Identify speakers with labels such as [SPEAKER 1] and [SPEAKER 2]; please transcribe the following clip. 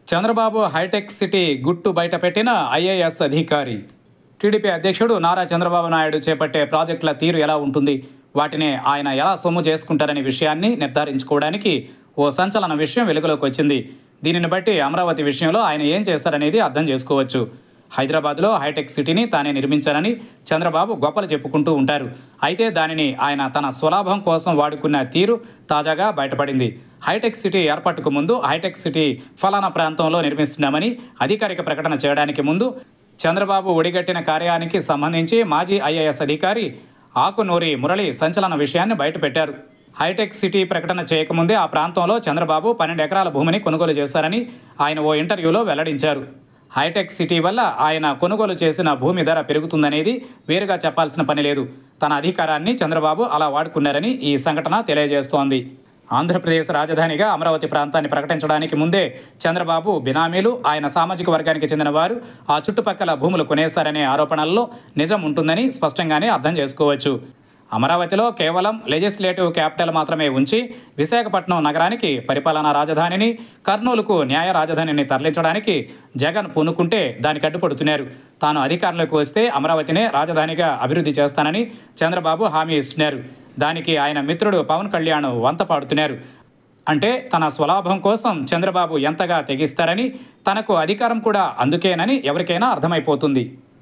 [SPEAKER 1] Chandrababu hitech city గుట్టు బయటపెట్టిన IAS అధికారి. TDP అధ్యక్షుడు నారా చంద్రబాబు నాయుడు చేపట్టే ప్రాజెక్టుల తీరు ఎలా ఉంటుంది, వాటిని ఆయన ఎలా సొమ్ము చేసుకుంటారనే విషయాన్ని నిర్ధారించుకోవడానికి ఓ సంచలన విషయం వెలుగులోకి వచ్చింది. దీనిని బట్టి అమరావతి విషయంలో ఆయన ఏం చేశారనేది అర్థం చేసుకోవచ్చు. హైదరాబాద్లో హైటెక్ సిటీని తానే నిర్మించానని చంద్రబాబు గొప్పలు చెప్పుకుంటూ ఉంటారు. అయితే దానిని ఆయన తన స్వలాభం కోసం వాడుకున్న తీరు తాజాగా బయటపడింది. హైటెక్ సిటీ ఏర్పాటుకు ముందు హైటెక్ సిటీ ఫలానా ప్రాంతంలో నిర్మిస్తున్నామని అధికారిక ప్రకటన చేయడానికి ముందు చంద్రబాబు ఒడిగట్టిన కార్యానికి సంబంధించి మాజీ ఐఏఎస్ అధికారి ఆకునూరి మురళి సంచలన విషయాన్ని బయటపెట్టారు. హైటెక్ సిటీ ప్రకటన చేయకముందే ఆ ప్రాంతంలో చంద్రబాబు 12 ఎకరాల భూమిని కొనుగోలు చేశారని ఆయన ఓ ఇంటర్వ్యూలో వెల్లడించారు. హైటెక్ సిటీ వల్ల ఆయన కొనుగోలు చేసిన భూమి ధర పెరుగుతుందనేది వేరుగా చెప్పాల్సిన పని లేదు. తన అధికారాన్ని చంద్రబాబు అలా వాడుకున్నారని ఈ సంఘటన తెలియజేస్తోంది. ఆంధ్రప్రదేశ్ రాజధానిగా అమరావతి ప్రాంతాన్ని ప్రకటించడానికి ముందే చంద్రబాబు బినామీలు, ఆయన సామాజిక వర్గానికి చెందిన వారు ఆ చుట్టుపక్కల భూములు కొనేశారనే ఆరోపణల్లో నిజం ఉంటుందని స్పష్టంగానే అర్థం చేసుకోవచ్చు. అమరావతిలో కేవలం లెజిస్లేటివ్ క్యాపిటల్ మాత్రమే ఉంచి విశాఖపట్నం నగరానికి పరిపాలనా రాజధానిని, కర్నూలుకు న్యాయ రాజధానిని తరలించడానికి జగన్ పూనుకుంటే దానికి అడ్డుపడుతున్నారు. తాను అధికారంలోకి వస్తే అమరావతినే రాజధానిగా అభివృద్ధి చేస్తానని చంద్రబాబు హామీ ఇస్తున్నారు. దానికి ఆయన మిత్రుడు పవన్ కళ్యాణ్ వంత పాడుతున్నారు. అంటే తన స్వలాభం కోసం చంద్రబాబు ఎంతగా తెగిస్తారని, తనకు అధికారం కూడా అందుకేనని ఎవరికైనా అర్థమైపోతుంది.